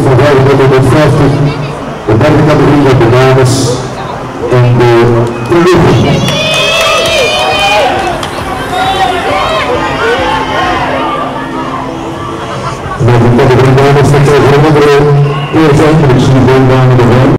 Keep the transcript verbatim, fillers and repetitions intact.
vertical de frosted, de derde categorie met de dames en de verlichting. Met de categorie dames, dat is een andere eerste eindelijk, de